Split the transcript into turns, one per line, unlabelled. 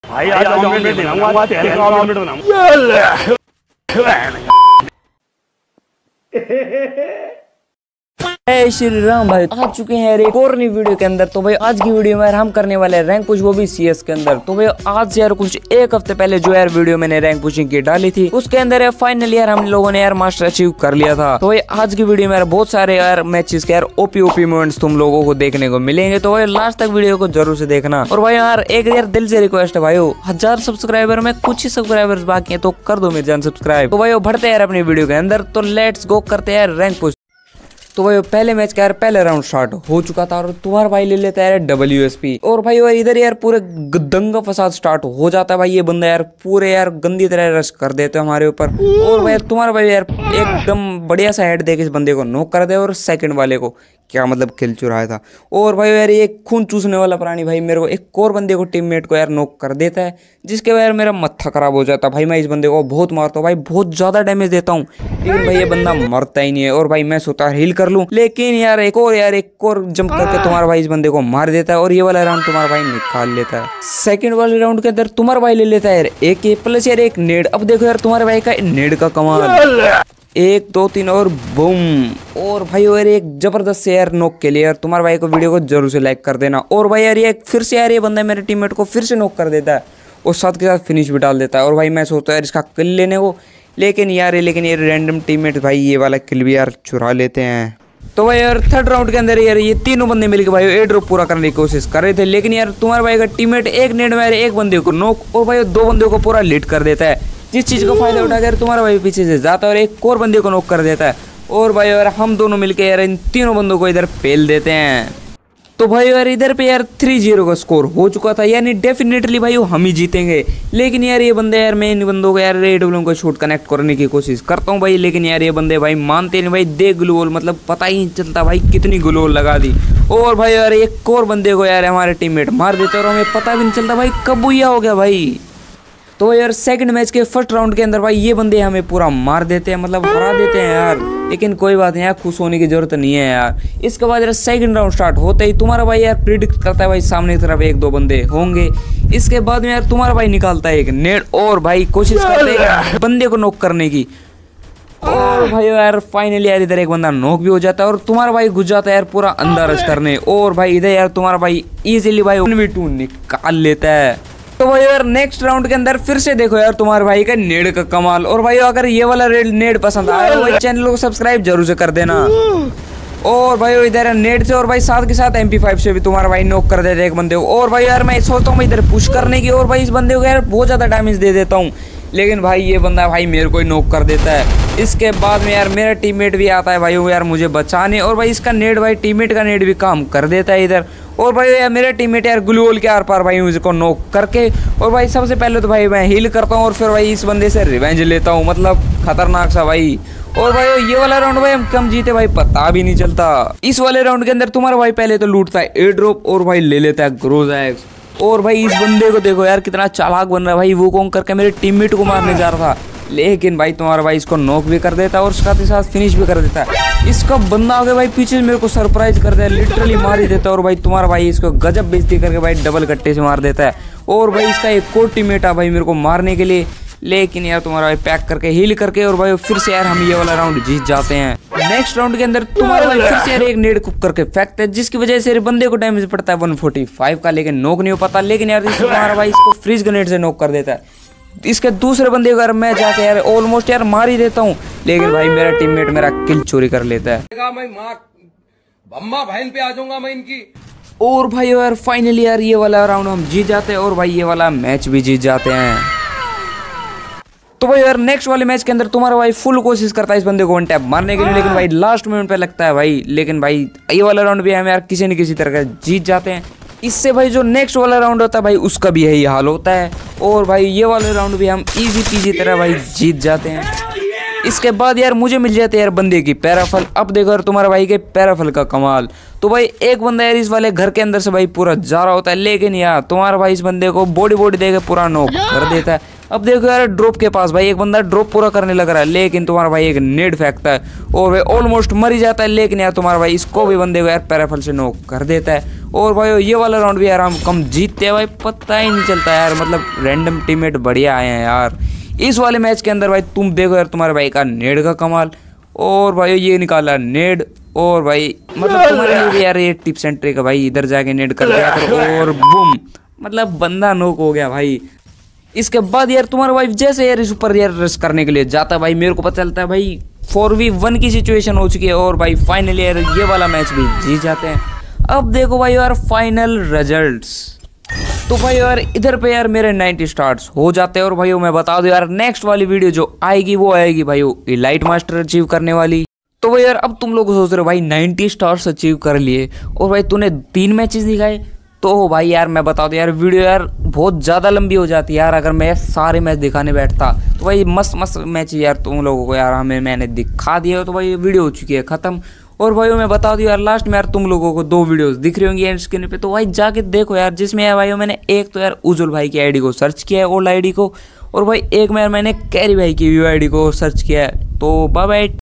भाई आज ऑमलेट बनाऊंगा, तेरे का ऑमलेट बनाऊंगा।
जय श्री राम भाई, आ चुके हैं यार एक और नई वीडियो के अंदर। तो भाई आज की वीडियो में यार हम करने वाले हैं रैंक पुश, वो भी सीएस के अंदर। तो भाई आज से यार कुछ एक हफ्ते पहले जो यार वीडियो मैंने रैंक पुशिंग की डाली थी, उसके अंदर यार फाइनली यार हम लोगों ने यार मास्टर अचीव कर लिया था। तो भाई आज की वीडियो में यार बहुत सारे यार मैचेस के यार ओपी मोमेंट्स तुम लोगों को देखने को मिलेंगे। तो भाई लास्ट तक वीडियो को जरूर से देखना। और भाई यार एक यार दिल से रिक्वेस्ट है भाई, 1000 सब्सक्राइबर में कुछ ही सब्सक्राइबर्स बाकी है, तो कर दो मेरे जान सब्सक्राइब। तो भाई बढ़ते यार अपनी वीडियो के अंदर, तो लेट्स गो करते हैं यार रैंक पुश। तो भाई पहले मैच का यार पहले राउंड स्टार्ट हो चुका था और तुम्हारा भाई ले लेता है यार WSP। और भाई और इधर यार पूरे दंगा फसाद स्टार्ट हो जाता है भाई। ये बंदा यार पूरे यार गंदी तरह रश कर देते हैं हमारे ऊपर। और भाई तुम्हारा भाई यार एकदम बढ़िया सा हेड दे के इस बंदे को नॉक कर दे, और सेकंड वाले को क्या मतलब किल चुराया था। और भाई यार ये खून चूसने वाला प्राणी भाई मेरे को एक और बंदे को टीममेट को यार नॉक कर देता है, जिसके वजह मेरा मत्था खराब हो जाता है भाई। मैं इस बंदे को बहुत मारता हूँ भाई, बहुत ज्यादा डैमेज देता हूँ, लेकिन भाई ये बंदा मरता ही नहीं है। और भाई मैं सोचता हील कर लूँ, लेकिन यार एक और जंप करके तुम्हारा भाई इस बंदे को मार देता है, और ये वाला राउंड तुम्हारा भाई निकाल लेता है। सेकंड वाले राउंड के अंदर तुम्हारा भाई ले लेता है यार AK प्लस यार एक नेड। अब देखो यार तुम्हारे भाई का नेड का कमाल, 1 2 3 और बूम। और भाई यार एक जबरदस्त से यार नॉक के लिए यार तुम्हारे भाई को वीडियो को जरूर से लाइक कर देना। और भाई यार ये फिर से यार ये बंदा मेरे टीममेट को फिर से नॉक कर देता है और साथ के साथ फिनिश भी डाल देता है। और भाई मैं सोचता है यार इसका किल लेने को, लेकिन ये रैंडम टीममेट भाई ये वाला किल भी यार चुरा लेते हैं। तो भाई यार थर्ड राउंड के अंदर यार ये तीनों बंदे मिलकर भाई एयर ड्रॉप पूरा करने की कोशिश कर रहे थे, लेकिन यार तुम्हारे भाई का टीममेट एक नेट में एक बंदे को नॉक और भाई 2 बंदों को पूरा लीड कर देता है, जिस चीज का फायदा उठाकर तुम्हारा भाई पीछे से जाता है और एक और बंदे को नॉक कर देता है। और भाई यार हम दोनों मिलकर यार इन तीनों बंदों को इधर पेल देते हैं। तो भाई यार इधर पे यार 3-0 का स्कोर हो चुका था, यानी डेफिनेटली भाई हम ही जीतेंगे। लेकिन यार ये बंदे यार मैं इन बंदों को यार AW को शूट कनेक्ट करने की कोशिश करता हूँ भाई, लेकिन यार ये बंदे भाई मानते नहीं भाई। दे ग्लूवॉल मतलब पता ही नहीं चलता भाई कितनी ग्लूवॉल लगा दी। और भाई यार एक और बंदे को यार हमारे टीममेट मार देते और हमें पता भी नहीं चलता भाई कब बुया हो गया भाई। तो यार सेकंड मैच के फर्स्ट राउंड के अंदर भाई ये बंदे हमें पूरा मार देते हैं, मतलब हरा देते हैं यार, लेकिन कोई बात नहीं यार, खुश होने की जरूरत नहीं है यार। इसके बाद यार सेकंड राउंड स्टार्ट होते ही तुम्हारा भाई यार प्रिडिक्ट करता है भाई सामने की तरफ 1-2 बंदे होंगे। इसके बाद में यार तुम्हारा भाई निकालता है एक नेट और भाई कोशिश करते हैं बंदे को नॉक करने की। और भाई यार फाइनली यार इधर एक बंदा नॉक भी हो जाता है और तुम्हारा भाई घुस जाता है यार पूरा अंदर रश करने। और भाई इधर यार तुम्हारा भाई इजीली भाई 1v2 निकाल लेता है। तो भाई यार नेक्स्ट राउंड के अंदर फिर से देखो यार तुम्हारे भाई का नेड का कमाल। और भाई अगर ये वाला नेड पसंद आया तो भाई चैनल को सब्सक्राइब जरूर से कर देना। और भाई इधर नेड से और भाई साथ के साथ MP5 से भी तुम्हारा भाई नॉक कर देते एक बंदे को। और भाई यार मैं सोचता हूँ इधर पुश करने की, और भाई इस बंदे को यार बहुत ज्यादा डैमेज दे देता हूँ, लेकिन भाई ये बंदा भाई मेरे को ही नॉक कर देता है। इसके बाद में यार मेरा टीममेट भी आता है भाई वो यार मुझे बचाने, और भाई इसका नेट भाई टीममेट का नेट भी काम कर देता है इधर। और भाई यार मेरा टीममेट यार ग्लूवॉल के आर पार भाई उसको नॉक करके, और भाई सबसे पहले तो भाई मैं हील करता हूँ और फिर भाई इस बंदे से रिवेंज लेता हूँ, मतलब खतरनाक सा भाई। और भाई ये वाला राउंड भाई हम कम जीते भाई पता भी नहीं चलता। इस वाले राउंड के अंदर तुम्हारा भाई पहले तो लूटता है एयर ड्रॉप और भाई ले लेता है ग्रोजा एक्स। और भाई इस बंदे को देखो यार कितना चालाक बन रहा है भाई, वो कौन करके मेरे टीममेट को मारने जा रहा था, लेकिन भाई तुम्हारा भाई इसको नॉक भी कर देता है और साथ ही साथ फिनिश भी कर देता है। इसका बंदा आगे भाई पीछे मेरे को सरप्राइज कर दिया, लिटरली मार ही देता है। और भाई तुम्हारा भाई इसको गजब बेइज्जती करके भाई डबल कट्टे से मार देता है। और भाई इसका एक और टीममेट आ भाई मेरे को मारने के लिए, लेकिन यार तुम्हारा भाई पैक करके हील करके और भाई फिर से यार हम ये वाला राउंड जीत जाते हैं। नेक्स्ट राउंड के अंदर तुम्हारा भाई फिर से यार एक नेड कुक करके फेंकता है, जिसकी वजह से बंदे को डैमेज पड़ता है 145 का, लेकिन नॉक नहीं हो पाता। लेकिन यार तुम्हारा भाई इसको फ्रीज ग्रेनेड से नॉक कर देता है। इसके दूसरे बंदे को यार मैं जाके यार ऑलमोस्ट यार मार ही देता हूँ, लेकिन भाई मेरा टीममेट मेरा किल चोरी कर लेता है।
मैं बम्मा बहन पे आ जाऊंगा मैं इनकी।
और भाई यार फाइनली यार ये वाला राउंड हम जीत जाते हैं और भाई ये वाला मैच भी जीत जाते हैं। तो भाई यार नेक्स्ट वाले मैच के अंदर तुम्हारा भाई फुल कोशिश करता है इस बंदे को वन टैप मारने के लिए, लेकिन भाई लास्ट मोमेंट पे लगता है भाई, लेकिन भाई ये वाला राउंड भी हम यार किसी न किसी तरह का जीत जाते हैं। इससे भाई जो नेक्स्ट वाला राउंड होता है भाई उसका भी यही हाल होता है, और भाई ये वाले राउंड भी हम इजी पीजी तरह भाई जीत जाते हैं। इसके बाद यार मुझे मिल जाते यार बंदे की पैराफल। अब देखो यार तुम्हारा भाई के पैराफल का कमाल। तो भाई एक बंदा यार इस वाले घर के अंदर से भाई पूरा जा रहा होता है, लेकिन यार तुम्हारा भाई इस बंदे को बॉडी देके पूरा नॉक कर देता है। अब देखो यार ड्रॉप के पास भाई एक बंदा ड्रॉप पूरा करने लग रहा है, लेकिन तुम्हारा भाई एक नेड फेंकता है और भाई ऑलमोस्ट मर ही जाता है, लेकिन यार तुम्हारा भाई इसको भी बंदे को यार पैराफल से नॉक कर देता है। और भाई ये वाला राउंड भी यार हम कम जीतते हैं भाई, पता ही नहीं चलता यार, मतलब रैंडम टीममेट बढ़िया आए हैं यार इस वाले मैच के अंदर। भाई तुम देखो यार तुम्हारे भाई का नेड का कमाल, और भाई ये निकाला नेड, और भाई मतलब तुम्हारे लिए भी यार ये टिप्स एंड ट्रिक है भाई, इधर जाके नेड कर दिया करो और बूम, मतलब बंदा नॉक हो गया भाई। इसके बाद यार तुम्हारा वाइफ जैसे यार इस ऊपर यार रश करने के लिए जाता है भाई, मेरे को पता चलता है भाई 4v1 की सिचुएशन हो चुकी है, और भाई फाइनली यार ये वाला मैच भी जीत जाते हैं। अब देखो भाई यार फाइनल रिजल्ट्स। तो भाई यार इधर पे यार मेरे 90 स्टार्स हो जाते हैं, और भाई मैं बता दूं यार नेक्स्ट वाली वीडियो जो आएगी वो आएगी भाई इलाइट मास्टर अचीव करने वाली। तो भाई यार अब तुम लोग सोच रहे हो भाई 90 स्टार्स अचीव कर लिए और भाई तूने 3 मैचेस दिखाए, तो भाई यार मैं बता दूं यार वीडियो यार बहुत ज़्यादा लंबी हो जाती है यार अगर मैं सारे मैच दिखाने बैठता। तो भाई मस्त मैच यार तुम लोगों को यार मैंने दिखा दिया, तो भाई वीडियो हो चुकी है ख़त्म। और भाई मैं बता दूं यार लास्ट में यार तुम लोगों को 2 वीडियोस दिख रही होंगी एंड स्क्रीन पे, तो भाई जाके देखो यार, जिसमें यार भाई मैंने एक तो यार उज्जवल भाई की आईडी को सर्च किया है, ओल्ड आईडी को, और भाई एक में यार मैंने कैरी भाई की व्यू आईडी को सर्च किया है। तो बाय बाय।